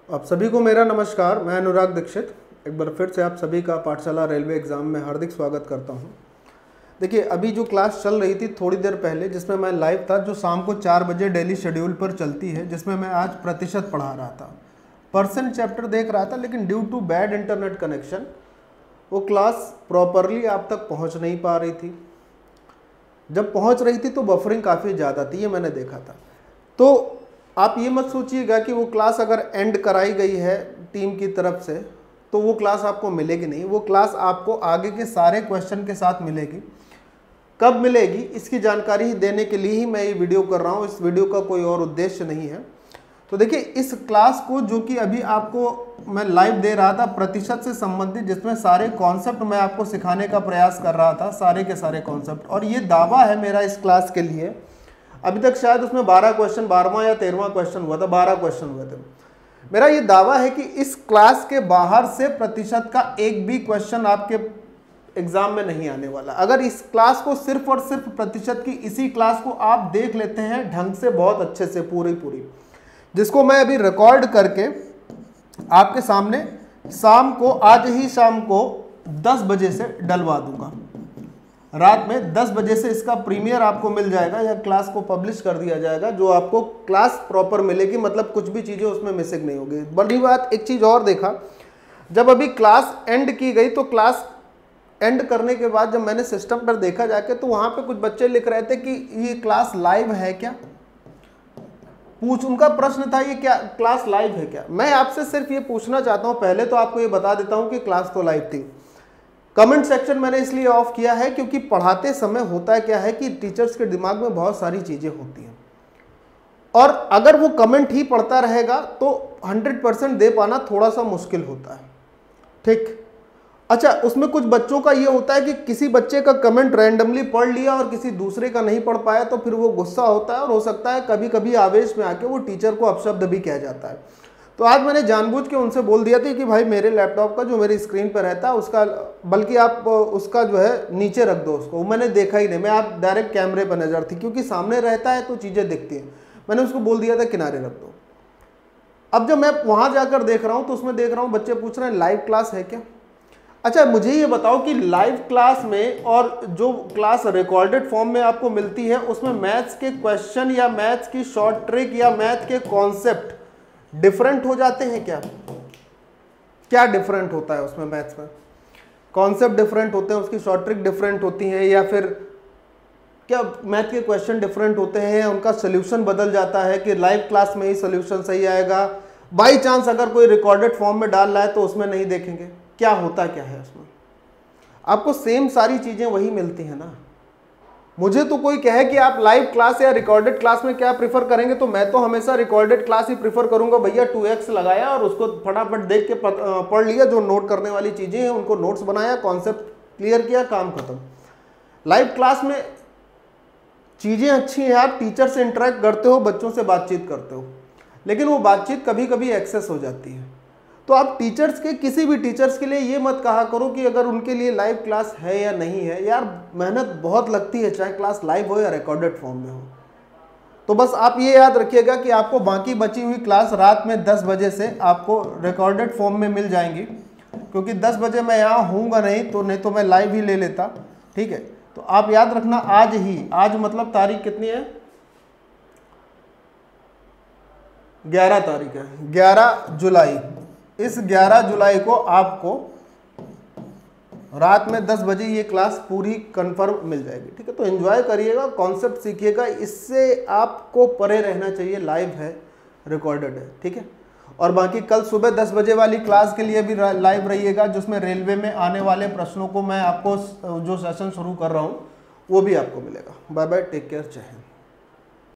आप सभी को मेरा नमस्कार। मैं अनुराग दीक्षित एक बार फिर से आप सभी का पाठशाला रेलवे एग्ज़ाम में हार्दिक स्वागत करता हूं। देखिए, अभी जो क्लास चल रही थी थोड़ी देर पहले, जिसमें मैं लाइव था, जो शाम को 4 बजे डेली शेड्यूल पर चलती है, जिसमें मैं आज प्रतिशत पढ़ा रहा था, परसेंट चैप्टर देख रहा था, लेकिन due to bad internet connection वो क्लास प्रॉपरली आप तक पहुँच नहीं पा रही थी। जब पहुँच रही थी तो बफरिंग काफ़ी ज़्यादा थी, ये मैंने देखा था। तो आप ये मत सोचिएगा कि वो क्लास अगर एंड कराई गई है टीम की तरफ से तो वो क्लास आपको मिलेगी नहीं। वो क्लास आपको आगे के सारे क्वेश्चन के साथ मिलेगी। कब मिलेगी इसकी जानकारी देने के लिए ही मैं ये वीडियो कर रहा हूँ। इस वीडियो का कोई और उद्देश्य नहीं है। तो देखिए, इस क्लास को जो कि अभी आपको मैं लाइव दे रहा था प्रतिशत से संबंधित, जिसमें सारे कॉन्सेप्ट मैं आपको सिखाने का प्रयास कर रहा था, सारे के सारे कॉन्सेप्ट। और ये दावा है मेरा इस क्लास के लिए, अभी तक शायद उसमें 12 क्वेश्चन, 12वां या 13वां क्वेश्चन हुआ था, 12 क्वेश्चन हुए थे। मेरा ये दावा है कि इस क्लास के बाहर से प्रतिशत का एक भी क्वेश्चन आपके एग्जाम में नहीं आने वाला। अगर इस क्लास को सिर्फ और सिर्फ प्रतिशत की इसी क्लास को आप देख लेते हैं ढंग से, बहुत अच्छे से, पूरी, जिसको मैं अभी रिकॉर्ड करके आपके सामने शाम को, आज ही शाम को 10 बजे से डलवा दूंगा। रात में 10 बजे से इसका प्रीमियर आपको मिल जाएगा या क्लास को पब्लिश कर दिया जाएगा, जो आपको क्लास प्रॉपर मिलेगी, मतलब कुछ भी चीज़ें उसमें मिसिंग नहीं होगी। बड़ी बात, एक चीज़ और देखा, जब अभी क्लास एंड की गई तो क्लास एंड करने के बाद जब मैंने सिस्टम पर देखा जाके तो वहाँ पे कुछ बच्चे लिख रहे थे कि ये क्लास लाइव है क्या। उनका प्रश्न था ये क्या क्लास लाइव है क्या। मैं आपसे सिर्फ ये पूछना चाहता हूँ, पहले तो आपको ये बता देता हूँ कि क्लास तो लाइव थी। कमेंट सेक्शन मैंने इसलिए ऑफ किया है क्योंकि पढ़ाते समय होता है क्या है कि टीचर्स के दिमाग में बहुत सारी चीज़ें होती हैं और अगर वो कमेंट ही पढ़ता रहेगा तो 100% दे पाना थोड़ा सा मुश्किल होता है। ठीक, अच्छा, उसमें कुछ बच्चों का ये होता है कि किसी बच्चे का कमेंट रैंडमली पढ़ लिया और किसी दूसरे का नहीं पढ़ पाया तो फिर वो गुस्सा होता है और हो सकता है कभी कभी आवेश में आके वो टीचर को अपशब्द भी कह जाता है। तो आज मैंने जानबूझ के उनसे बोल दिया था कि भाई मेरे लैपटॉप का जो मेरी स्क्रीन पर रहता है उसका, बल्कि आप उसका जो है नीचे रख दो उसको। मैंने देखा ही नहीं, मैं आप डायरेक्ट कैमरे पर नज़र थी क्योंकि सामने रहता है तो चीज़ें दिखती हैं। मैंने उसको बोल दिया था किनारे रख दो। अब जब मैं वहाँ जाकर देख रहा हूँ तो उसमें देख रहा हूँ बच्चे पूछ रहे हैं लाइव क्लास है क्या। अच्छा, मुझे ये बताओ कि लाइव क्लास में और जो क्लास रिकॉर्डेड फॉर्म में आपको मिलती है उसमें मैथ्स के क्वेश्चन या मैथ्स की शॉर्ट ट्रिक या मैथ के कॉन्सेप्ट डिफरेंट हो जाते हैं क्या? क्या डिफरेंट होता है उसमें? मैथ्स में कॉन्सेप्ट डिफरेंट होते हैं, उसकी शॉर्ट ट्रिक डिफरेंट होती है, या फिर क्या मैथ के क्वेश्चन डिफरेंट होते हैं या उनका सोल्यूशन बदल जाता है कि लाइव क्लास में ही सोल्यूशन सही आएगा, बाई चांस अगर कोई रिकॉर्डेड फॉर्म में डाल रहा है तो उसमें नहीं देखेंगे? क्या होता क्या है उसमें? आपको सेम सारी चीज़ें वही मिलती हैं ना। मुझे तो कोई कहे कि आप लाइव क्लास या रिकॉर्डेड क्लास में क्या प्रीफर करेंगे तो मैं तो हमेशा रिकॉर्डेड क्लास ही प्रीफर करूंगा। भैया 2x लगाया और उसको फटाफट देख के पढ़ लिया, जो नोट करने वाली चीज़ें हैं उनको नोट्स बनाया, कॉन्सेप्ट क्लियर किया, काम खत्म। लाइव क्लास में चीज़ें अच्छी हैं, आप टीचर से इंटरेक्ट करते हो, बच्चों से बातचीत करते हो, लेकिन वो बातचीत कभी कभी एक्सेस हो जाती है। तो आप टीचर्स के, किसी भी टीचर्स के लिए ये मत कहा करो कि अगर उनके लिए लाइव क्लास है या नहीं है। यार मेहनत बहुत लगती है, चाहे क्लास लाइव हो या रिकॉर्डेड फॉर्म में हो। तो बस आप ये याद रखिएगा कि आपको बाकी बची हुई क्लास रात में 10 बजे से आपको रिकॉर्डेड फॉर्म में मिल जाएंगी, क्योंकि 10 बजे मैं यहाँ हूँगा नहीं तो मैं लाइव ही ले लेता। ठीक है, तो आप याद रखना आज ही, आज मतलब तारीख कितनी है? 11 तारीख है, 11 जुलाई। इस 11 जुलाई को आपको रात में 10 बजे ये क्लास पूरी कंफर्म मिल जाएगी। ठीक है, तो एंजॉय करिएगा, कॉन्सेप्ट सीखिएगा, इससे आपको परे रहना चाहिए लाइव है रिकॉर्डेड है। ठीक है, और बाकी कल सुबह 10 बजे वाली क्लास के लिए भी लाइव रहिएगा, जिसमें रेलवे में आने वाले प्रश्नों को मैं आपको जो सेशन शुरू कर रहा हूँ वो भी आपको मिलेगा। बाय बाय, टेक केयर, जय हिंद।